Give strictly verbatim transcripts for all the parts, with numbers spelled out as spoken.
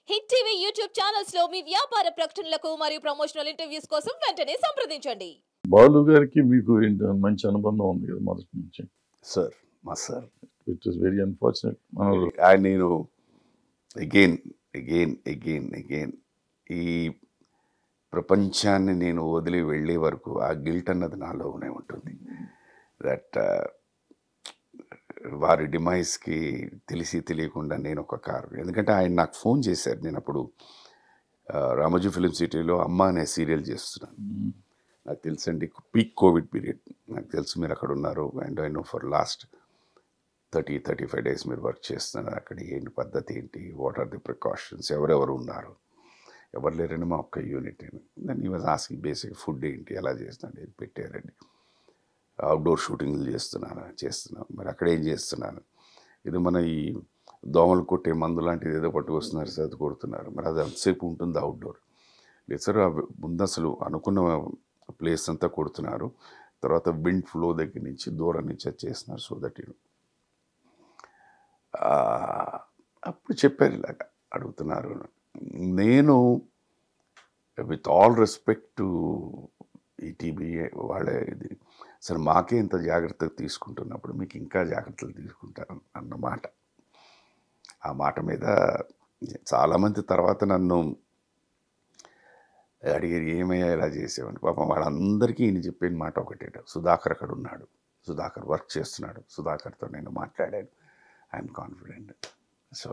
Hit TV YouTube channels లో మీ వ్యాపార ప్రకటనలకు మరియు ప్రమోషనల్ ఇంటర్వ్యూస్ కోసం వెంటనే సంప్రదించండి. బాలు గారికి మీకు ఏంటి మంచి అనుబంధం ఉంది కదా మొదటి నుంచి. సార్ మా sir it is very unfortunate. ఆయన నేను అగైన్ అగైన్ అగైన్ అగైన్ ఈ ప్రపంచాన్ని నేను వదిలి వెళ్ళే వరకు ఆ గిల్ట్ అన్నది నాలోనే ఉంటుంది. దట్ వారి డిమైజ్కి తెలిసి తెలియకుండా నేను ఒక కారు. ఎందుకంటే ఆయన నాకు ఫోన్ చేశారు. నేను అప్పుడు రామోజీ ఫిలిం సిటీలో అమ్మ అనే సీరియల్ చేస్తున్నాను. నాకు తెలుసండి, పీక్ కోవిడ్ పీరియడ్. నాకు తెలుసు మీరు అక్కడ ఉన్నారు. And I know for last thirty thirty five days మీరు వర్క్ చేస్తున్నారు అక్కడ. ఏంటి పద్ధతి ఏంటి, వాట్ ఆర్ ది ప్రికాషన్స్, ఎవరెవరు ఉన్నారు, ఎవరు లేరండి మా ఒక్క యూనిట్. దాన్ని ఈ వాజ్ ఆస్కింగ్ బేసిక్ ఫుడ్ ఏంటి, ఎలా చేస్తున్నాను, ఏది పెట్టారండి. అవుట్డోర్ షూటింగ్లు చేస్తున్నాను చేస్తున్నాను మరి అక్కడ ఏం చేస్తున్నాను, ఇది మన ఈ దోమలు కొట్టే మందు లాంటిది ఏదో పట్టుకొస్తున్నారు, సర్ది కొడుతున్నారు. మరి అది అంతసేపు ఉంటుంది అవుట్డోర్ లేదు సార్. ముందు అసలు అనుకున్న ప్లేస్ అంతా కొడుతున్నారు, తర్వాత విండ్ ఫ్లో దగ్గర నుంచి దూరం నుంచి అది చేస్తున్నారు. సో దట్ యూ అప్పుడు చెప్పారు ఇలాగ అడుగుతున్నారు. నేను with all respect to ETV వాళ్ళే ఇది సరే మాకే ఇంత జాగ్రత్తగా తీసుకుంటున్నప్పుడు మీకు ఇంకా జాగ్రత్తలు తీసుకుంటారు అన్నమాట. ఆ మాట మీద చాలామంది తర్వాత నన్ను అడిగారు, ఏమయ్యా ఇలా చేసేవని. పాపం వాళ్ళందరికీ ఈయన చెప్పిన మాట ఒకటే, సుధాకర్ అక్కడ ఉన్నాడు, సుధాకర్ వర్క్ చేస్తున్నాడు, సుధాకర్తో నేను మాట్లాడాను, I'm confident. So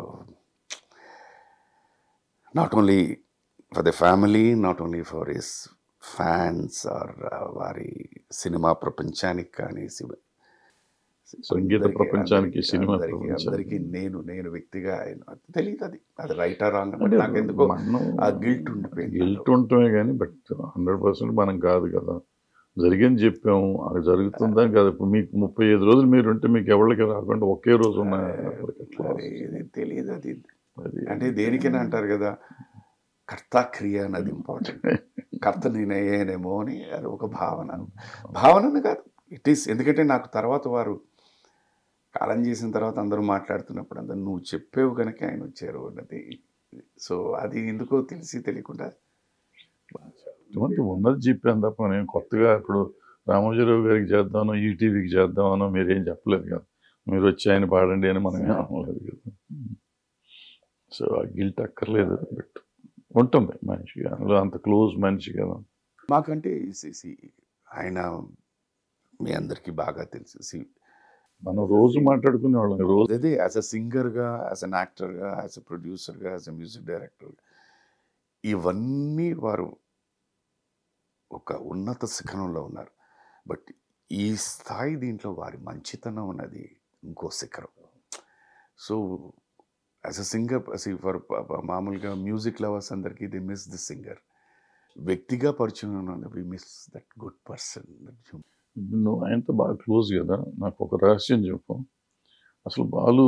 not only for the family, not only for his fans or వారి సినిమా ప్రపంచానికి కానీ సంగీత ప్రపంచానికి సినిమా అందరికీ నేను నేను వ్యక్తిగా తెలియదు అది అది రైట్ ఆర్ రాంగ్. నాకు ఎందుకో ఆ గిల్ట్ ఉండిపోయింది. గిల్ట్ ఉంటమే కానీ బట్ హండ్రెడ్ పర్సెంట్ మనం కాదు కదా. జరిగింది చెప్పాము, అది జరుగుతుందా కాదు. ఇప్పుడు మీకు ముప్పై ఐదు రోజులు మీరు ఉంటే మీకు ఎవరికి రాకుండా ఒకే రోజు ఉన్నాయి తెలియదు. అది అంటే దేనికైనా అంటారు కదా, కర్త క్రియ అన్నది ఇంపార్టెంట్. కర్త నేనయ్యానేమో అని అది ఒక భావన. భావనను కాదు, ఇట్ ఈస్. ఎందుకంటే నాకు తర్వాత వారు కాలం చేసిన తర్వాత అందరూ మాట్లాడుతున్నప్పుడు అందరు నువ్వు చెప్పేవు కనుక ఆయన వచ్చారు అన్నది. సో అది ఎందుకో తెలిసి తెలియకుండా ఉన్నది చెప్పాను తప్ప నేను కొత్తగా ఇప్పుడు రామోజీరావు గారికి చేద్దామనో ఈటీవీకి చేద్దామనో మీరేం చెప్పలేదు కదా. మీరు వచ్చి ఆయన పాడండి అని మనం ఏం అనలేదు కదా. సో ఆ గిల్ట్ అక్కర్లేదు, బట్ ఉంటుంది మనిషిగా, అందులో అంత క్లోజ్ మనిషి కదా మాకంటే. ఆయన మీ అందరికీ బాగా తెలుసు, మనం రోజు మాట్లాడుకునే వాళ్ళం రోజు. అదే యాజ్ అ సింగర్గా, యాజ్ అన్ యాక్టర్గా, యాజ్ అ ప్రొడ్యూసర్గా, యాజ్ అ మ్యూజిక్ డైరెక్టర్గా ఇవన్నీ వారు ఒక ఉన్నత శిఖరంలో ఉన్నారు. బట్ ఈ స్థాయి దీంట్లో వారి మంచితనం అన్నది ఇంకో శిఖరం. So as a singer for మామూలుగా మ్యూజిక్ లవర్స్ అందరికీ ది మిస్ ది సింగర్. వ్యక్తిగా పరిచయం ఉన్నది we miss that good person. నువ్వు ఆయనతో బాగా క్లోజ్ కదా, నాకు ఒక రహస్యం చెప్పు. అసలు బాలు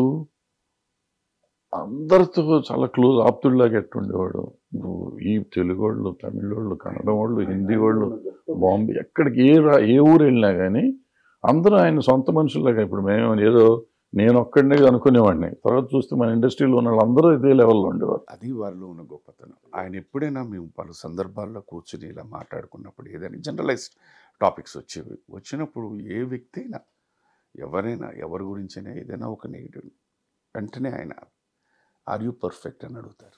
అందరితో చాలా క్లోజ్, ఆప్తుడిలాగా ఎట్టుండేవాడు. ఈ తెలుగు వాళ్ళు, తమిళ వాళ్ళు, కన్నడ వాళ్ళు, హిందీ వాళ్ళు, బాంబే, ఎక్కడికి ఏ రా ఏ ఊరు వెళ్ళినా కానీ అందరూ ఆయన సొంత మనుషుల్లాగా. ఇప్పుడు మేము ఏదో నేను ఒక్కడనే అనుకునేవాడిని, తర్వాత చూస్తే మన ఇండస్ట్రీలో ఉన్న వాళ్ళందరూ ఇదే లెవెల్లో ఉండేవారు. అది వారిలో ఉన్న గొప్పతనం. ఆయన ఎప్పుడైనా మేము పలు సందర్భాల్లో కూర్చుని ఇలా మాట్లాడుకున్నప్పుడు ఏదైనా జనరలైజ్డ్ టాపిక్స్ వచ్చేవి, వచ్చినప్పుడు ఏ వ్యక్తి అయినా ఎవరైనా ఎవరి గురించైనా ఏదైనా ఒక నెగిటివ్ వెంటనే ఆయన ఆర్ యూ పర్ఫెక్ట్ అని అడుగుతారు.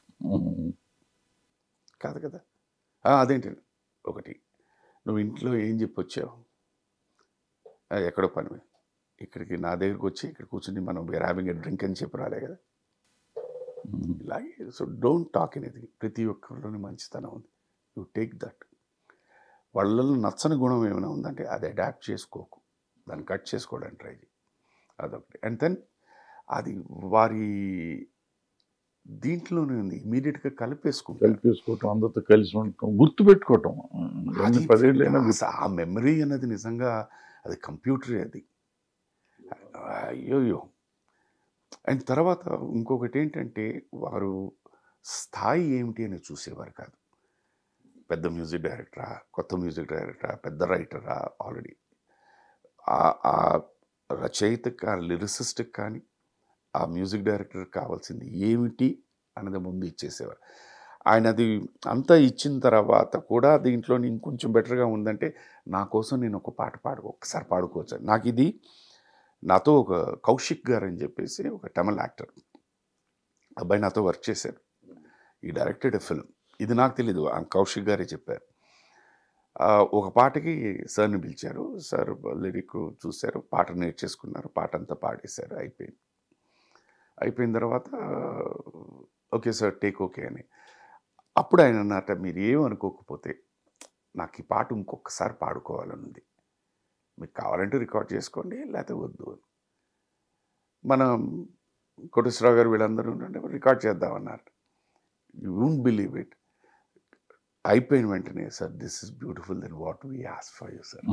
కాదు కదా, అదేంటి ఒకటి నువ్వు ఇంట్లో ఏం చెప్పొచ్చావు, ఎక్కడో పని, ఇక్కడికి నా దగ్గరికి వచ్చి ఇక్కడ కూర్చుని మనం వేర్ హ్యావింగ్ ఎ డ్రింక్ అని చెప్పి రాలే కదా. ఇలాగే సో డోంట్ టాక్ ఎనీథింగ్. ప్రతి ఒక్కరిలోని మంచితనం ఉంది, యూ టేక్ దట్. వాళ్ళలో నచ్చని గుణం ఏమైనా ఉందంటే అది అడాప్ట్ చేసుకోకు, దాన్ని కట్ చేసుకోవడానికి ట్రై చేయి, అదొకటి. అండ్ దెన్ అది వారి దీంట్లోనే ఉంది, ఇమీడియట్గా కలిపేసుకుంటాం కలిపేసుకోవటం అందరితో కలిసి ఉండటం, గుర్తుపెట్టుకోవటం. పదేళ్ళైనా ఆ మెమరీ అన్నది నిజంగా అది కంప్యూటరే అది. అయ్యోయ్యో. అండ్ తర్వాత ఇంకొకటి ఏంటంటే వారు స్థాయి ఏమిటి అని చూసేవారు కాదు. పెద్ద మ్యూజిక్ డైరెక్టరా, కొత్త మ్యూజిక్ డైరెక్టరా, పెద్ద రైటరా, ఆల్రెడీ ఆ రచయితకి, ఆ లిరిసిస్ట్కి కానీ ఆ మ్యూజిక్ డైరెక్టర్కి కావాల్సింది ఏమిటి అన్నది ముందు ఇచ్చేసేవారు. ఆయన అది అంతా ఇచ్చిన తర్వాత కూడా దీంట్లో ఇంకొంచెం బెటర్గా ఉందంటే నా కోసం నేను ఒక పాట పాడు ఒక్కసారి పాడుకోవచ్చు. నాకు ఇది నాతో ఒక కౌశిక్ గారు అని చెప్పేసి ఒక తమిళ యాక్టర్ అబ్బాయి నాతో వర్క్ చేశారు. ఈ డైరెక్టెడ్ ఎ ఫిల్మ్. ఇది నాకు తెలీదు, ఆ కౌశిక్ గారే చెప్పారు. ఒక పాటకి సార్ని పిలిచారు. సార్ లిరిక్ చూశారు, పాట నేర్చేసుకున్నారు, పాట అంతా పాడేశారు, అయిపోయింది. అయిపోయిన తర్వాత ఓకే సార్ టేక్ ఓకే అని. అప్పుడు ఆయన అన్నట, మీరు ఏమనుకోకపోతే నాకు ఈ పాట ఇంకొకసారి పాడుకోవాలని ఉంది, మీకు కావాలంటే రికార్డ్ చేసుకోండి లేకపోతే వద్దు అని. మనం కోటేశ్వరరావు గారు వీళ్ళందరూ రికార్డ్ చేద్దామన్నారు. యూ వోంట్ బిలీవ్ ఇట్, అయిపోయిన వెంటనే sir this is beautiful then what we ask for you sir.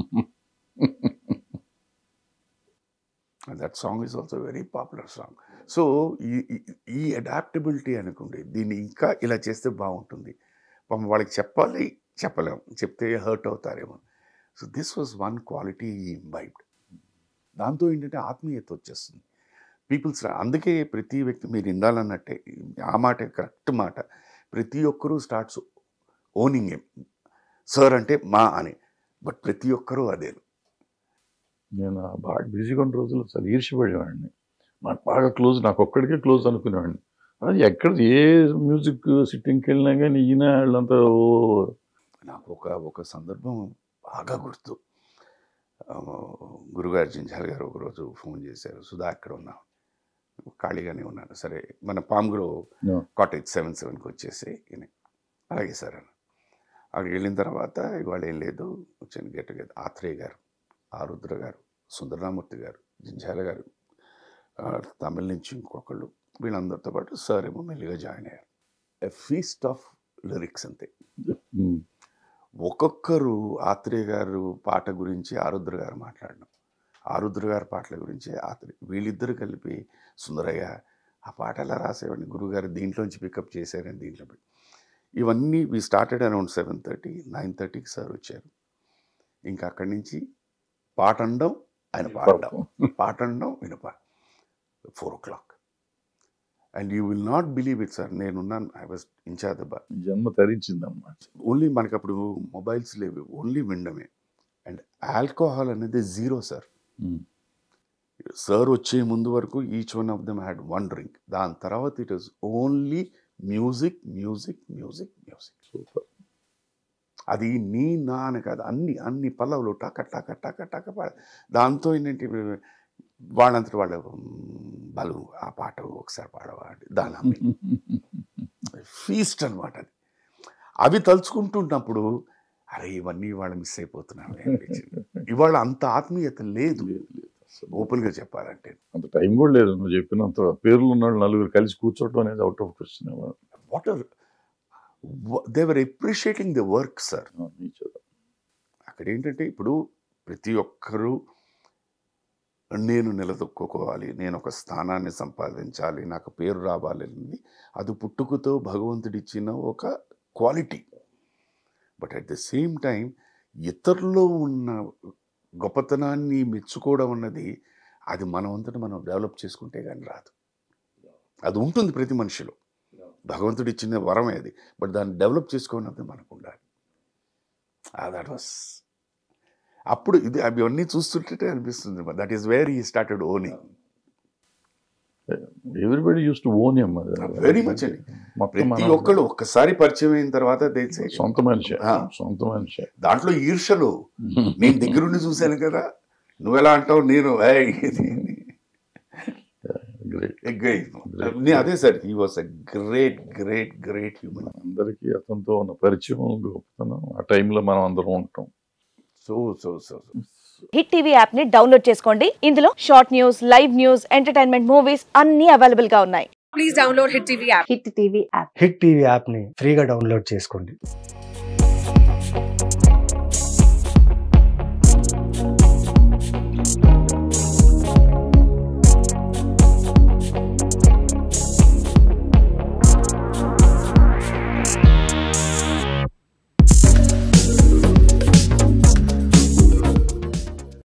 That song is also very popular song. So ఈ ఈ అడాప్టబిలిటీ అనుకోండి, దీన్ని ఇంకా ఇలా చేస్తే బాగుంటుంది, పాపం వాళ్ళకి చెప్పాలి చెప్పలేము, చెప్తే హర్ట్ అవుతారేమో. So this was one quality imbibed. దాంతో ఏంటంటే ఆత్మీయత వచ్చేస్తుంది పీపుల్స్. అందుకే ప్రతి వ్యక్తి మీరు ఇండాలన్నట్టే ఆ మాట కరెక్ట్ మాట, ప్రతి ఒక్కరూ స్టార్ట్స్ ఓనింగ్ ఏం సార్ అంటే మా అని, బట్ ప్రతి ఒక్కరూ అదే. నేను బాగా బిజీగా ఉన్న రోజులు అసలు ఈర్ష్యపడేవాడిని. నాకు బాగా క్లోజ్, నాకు ఒక్కడికే క్లోజ్ అనుకునేవాడిని. అది ఎక్కడ ఏ మ్యూజిక్ సిట్టింగ్కి వెళ్ళినా కానీ ఈయన వాళ్ళంతా ఓ. నాకు ఒక ఒక సందర్భం బాగా గుర్తు. గురుగారు జింజాల్ గారు ఒకరోజు ఫోన్ చేశారు, సుధా ఎక్కడ ఉన్నాను, ఖాళీగానే ఉన్నాను, సరే మన పామ్గ్రో కాటేజ్ సెవెన్ సెవెన్కి వచ్చేసి ఈయన అలాగే సార్ అన్న. అక్కడికి వెళ్ళిన తర్వాత ఇవాళ ఏం లేదు, వచ్చాను గెట్ టుగెదర్. ఆత్రేయ గారు, ఆరుద్ర గారు, సుందరరామూర్తి గారు, జింజాల గారు, తమిళ నుంచి ఇంకొకళ్ళు, వీళ్ళందరితో పాటు సార్ ఏమో మెల్లిగా జాయిన్ అయ్యారు. ఎ ఫీస్ట్ ఆఫ్ లిరిక్స్ అంతే. ఒక్కొక్కరు ఆత్రేయ గారు పాట గురించి ఆరుద్ర గారు మాట్లాడడం, ఆరుద్ర గారి పాటల గురించి ఆత్రేయ, వీళ్ళిద్దరు కలిపి సుందరయ్య ఆ పాట ఎలా రాసేవాడిని, గురుగారు దీంట్లోంచి పికప్ చేశారని దీంట్లో పెట్టి, ఇవన్నీ we started around seven thirty nine థర్టీకి సార్ వచ్చారు. ఇంకా అక్కడి నుంచి పాట అనడం ఆయన పాడడం, పాట అనడం ఆయన పాట, four o'clock. And you will not believe it sir, నేనున్నాను, I was incharge the bar. జన్మ తరించిందన్నమాట. ఓన్లీ మనకి అప్పుడు మొబైల్స్ లేవు, ఓన్లీ వినడమే. అండ్ ఆల్కహాల్ అనేది జీరో సార్. సార్ వచ్చే ముందు వరకు each one of them had one drink. దాని తర్వాత it was only music music music music. Super. అది నీ నా అని కాదు, అన్ని అన్ని పల్లవులు టక టక టక టక పాడ. దాంతో ఏంటంటే వాళ్ళంతటి వాళ్ళ బలు ఆ పాట ఒకసారి పాడవా అంటే దాని ఫీస్ట్ అనమాట అది. అవి తలుచుకుంటున్నప్పుడు అరే ఇవన్నీ ఇవాళ మిస్ అయిపోతున్నాను అనిపించింది. ఇవాళ అంత ఆత్మీయత లేదు, ఓపెన్గా చెప్పాలంటే అంత టైం కూడా లేదు. నువ్వు చెప్పినంత పేర్లు ఉన్నాడు నలుగురు కలిసి కూర్చోవడం అనేది out of question. What are they were appreciating the work sir. అక్కడ ఏంటంటే ఇప్పుడు ప్రతి ఒక్కరూ నేను నిలదొక్కుకోవాలి, నేను ఒక స్థానాన్ని సంపాదించాలి, నాకు పేరు రావాలి, అది పుట్టుకతో భగవంతుడిచ్చిన ఒక quality. But at the same time ఇతరుల్లో ఉన్న గొప్పతనాన్ని మెచ్చుకోవడం అన్నది అది మనం అంతటా మనం డెవలప్ చేసుకుంటే కానీ రాదు. అది ఉంటుంది ప్రతి మనిషిలో, భగవంతుడు ఇచ్చిన వరమే అది. బట్ దాన్ని డెవలప్ చేసుకోవడం మనకు ఉండాలి. దట్ వాస్ అప్పుడు ఇది అవన్నీ చూస్తుంటే అనిపిస్తుంది, that is where he started owning. Everybody used to own him. Very much అండి. ప్రతి ఒక్కళ్ళు ఒక్కసారి పరిచయం అయిన తర్వాత సొంత మనిషి, సొంత మనిషి. దాంట్లో ఈర్షలు నేను దగ్గరుండి చూశాను కదా, నువ్వెలా అంటావు, నేను అదే sir. He was a great great great human. అందరికీ అతనితో ఉన్న పరిచయం గొప్పతనం ఆ టైంలో మనం అందరం ఉంటాం. So so so hit TV app ని డౌన్లోడ్ చేసుకోండి. ఇందులో short news, live news, entertainment movies అన్ని అవైలబుల్ గా ఉన్నాయి. Please download hit TV app. Hit TV app hit TV app ని ఫ్రీగా డౌన్లోడ్ చేసుకోండి.